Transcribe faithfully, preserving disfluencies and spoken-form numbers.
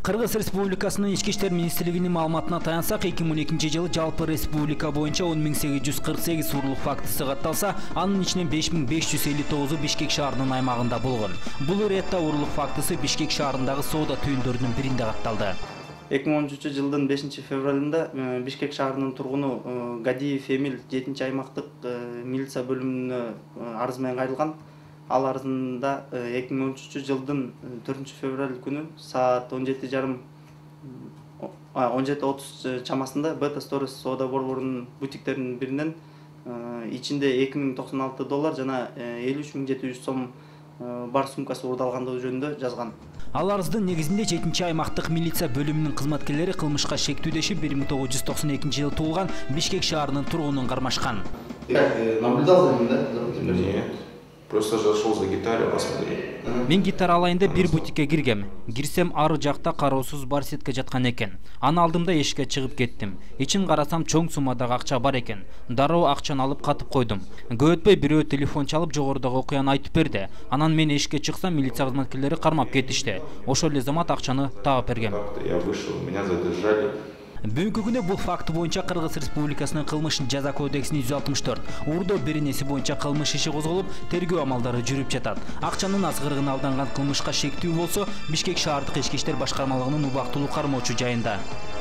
Кыргыз Республикасынын Ички иштер министрлигинин маалыматына таянсак, эки миң он экинчи жылы жалпы республика боюнча он миң сегиз жүз кырк сегиз урлук фактысы катталса, анын ичинен беш миң беш жүз элүү тогузу Бишкек шаарынын аймагында болгон. Бул иретте урлук фактысы Бишкек шаарындагы соода түйүндөрүнүн биринде катталды. эки миң он үчүнчү жылдын бешинчи февралында Бишкек шаарынын тургуну Гадиев Эмил жетинчи аймактык милиция бөлүмүнө арыз менен кайрылган. Ал арызында эки миң он үчүнчү жылдын төртүнчү февраль күнү саат он жети жарым он жети отуз чамасында Бета Сторис соода борборунун бутиктеринин биринен ичинде эки миң токсон алты доллар жана элүү үч миң жети жүз сом бар сумкасы уурдалгандыгы жөнүндө жазган. Ал арыздын негизинде жетинчи аймактык милиция бөлүмүнүн кызматкерлери кылмышка шектүүдөшүп бир миң тогуз жүз токсон экинчи жылы туулган Бишкек шаарынын тургунун кармашкан. Наблюдал за ним, да? Нет. Просто зашел за гитарой, посмотрел. Мен гитара алайында бир бутикке киргем. Кирсем ары жакта кароосуз бар сетке жаткан экен. Аны алдымда эшикке чыгып кеттим. Ичин карасам чоң суммадагы акча бар экен. Дароо акчаны алып катып койдум. Көп өтпөй бирөө телефон чалып жогорудагы окуяны айтып берди. Анан мен эшикке чыксам, милиция кызматкерлери кармап кетишти. Ошол эле замат акчаны таап бергем. Я вышел, меня задержали. Бүгүнкү күнү бул факт боюнча Кыргыз Республикасынын кылмыш жаза кодексинин жүз алтымыш төрт уурдоо беренеси боюнча кылмыш иши козголуп, тергөө амалдары жүрүп жатат. Акчанын азгырыгына алданган кылмышка шектүү болсо, Бишкек шаардык ички иштер башкармалыгынын убактылуу кармоочу жайында.